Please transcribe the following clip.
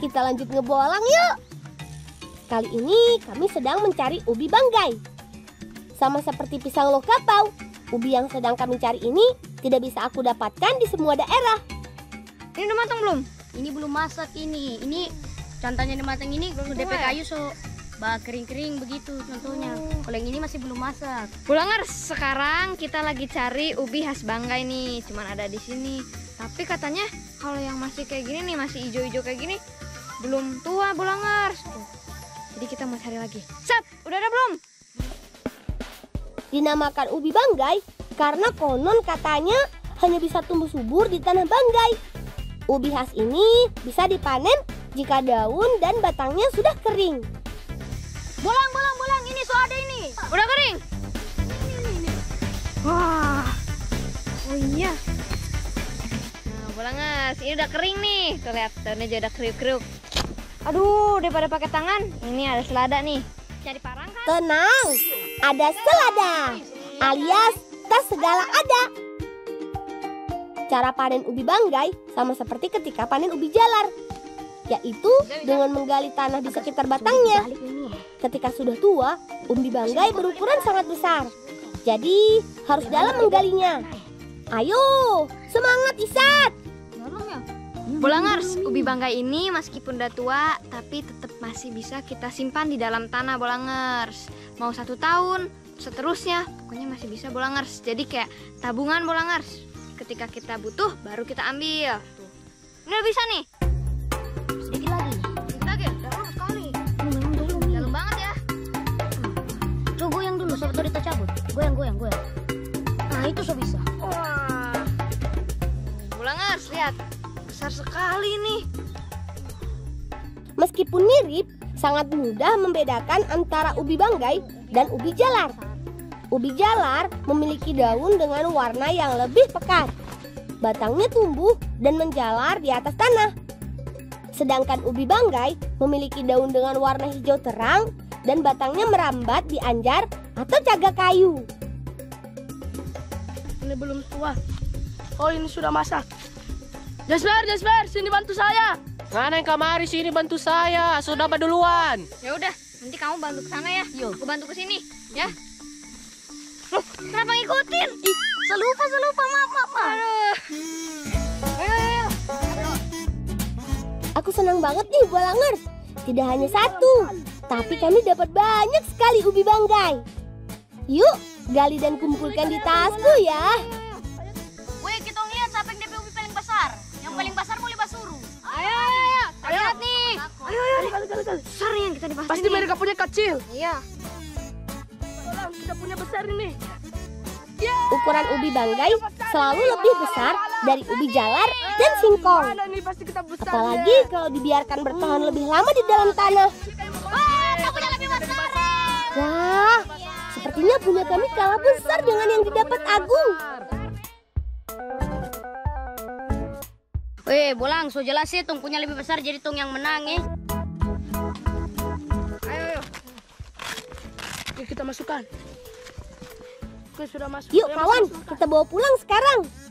kita lanjut ngebolang yuk. Kali ini kami sedang mencari ubi banggai. Sama seperti pisang lokapau, ubi yang sedang kami cari ini tidak bisa aku dapatkan di semua daerah. Ini udah matang belum? Ini belum masak ini. Ini contohnya udah matang ini kalau DP kayu kering-kering begitu contohnya. Kalau yang ini masih belum masak. Bulangers, sekarang kita lagi cari ubi khas Banggai nih. Cuman ada di sini. Tapi katanya kalau yang masih kayak gini nih, masih hijau-hijau kayak gini, belum tua Bulangers. Jadi kita mau cari lagi. Sap, udah ada belum? Dinamakan ubi banggai karena konon katanya hanya bisa tumbuh subur di tanah banggai. Ubi khas ini bisa dipanen jika daun dan batangnya sudah kering. Bolang, ini ada ini. Udah kering? Ini. Wah, oh iya. Nah, Bulangers, ini udah kering nih. Tuh lihat, daunnya aja udah kriuk-kriuk. Aduh, daripada pakai tangan, ini ada selada nih. Cari parang kan? Tenang, ada selada alias tas segala ada. Cara panen ubi banggai sama seperti ketika panen ubi jalar, yaitu dengan menggali tanah di sekitar batangnya. Ketika sudah tua, ubi banggai berukuran sangat besar. Jadi harus dalam menggalinya. Ayo, semangat Isat! Bulangers, ubi banggai ini meskipun udah tua, tapi tetap masih bisa kita simpan di dalam tanah Bulangers. Mau 1 tahun, seterusnya, pokoknya masih bisa Bulangers. Jadi kayak tabungan Bulangers. Ketika kita butuh, baru kita ambil. Tuh. Ini udah bisa nih. Sedikit lagi. Dalam sekali. Dalam banget ya. Coba goyang dulu, sobat kita cabut. Goyang. Nah, itu so bisa. Wah. Bulangers, lihat. Besar sekali nih. Meskipun mirip, sangat mudah membedakan antara ubi banggai dan ubi jalar. Ubi jalar memiliki daun dengan warna yang lebih pekat. Batangnya tumbuh dan menjalar di atas tanah. Sedangkan ubi banggai memiliki daun dengan warna hijau terang dan batangnya merambat di anjar atau cagak kayu. Ini belum tua. Oh, ini sudah masak. Jasper, sini bantu saya. Mana yang kamari sini bantu saya. Sudah duluan. Ya udah, nanti kamu bantu ke sana ya. Yuk. Aku bantu ke sini, ya. Loh, kenapa ngikutin? Selupa, maaf. Aduh. Ayo. Aku senang banget nih Bulangers. Tidak hanya 1, tapi kami dapat banyak sekali ubi banggai. Yuk, gali dan kumpulkan di tasku ya. Weh, kita lihat siapa yang DP ubi paling besar. Yang paling besar boleh basuru. Ayo. Lihat nih. Ayo. Besar yang kita dipasang. Pasti mereka punya kecil. Iya. Tolong, kita punya besar ini. Ukuran ubi banggai selalu lebih besar dari ubi jalar dan singkong. Mana nih, pasti kita besar. Apalagi kalau dibiarkan bertahan lebih lama di dalam tanah. Kita punya lebih besar. Wah, sepertinya punya kami kalah besar dengan yang didapat Agung. Weh, Bolang, so jelas sih Tung punya lebih besar jadi Tung yang menang ya. Ayo. Oke, kita masukkan. Oke, sudah masuk. Yuk kawan, kita bawa pulang sekarang.